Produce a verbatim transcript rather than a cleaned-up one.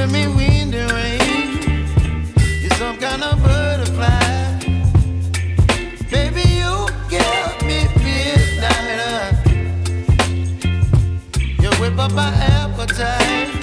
giving me wind and rain. You're some kind of butterfly. Baby, you give me midnight. You whip up my appetite.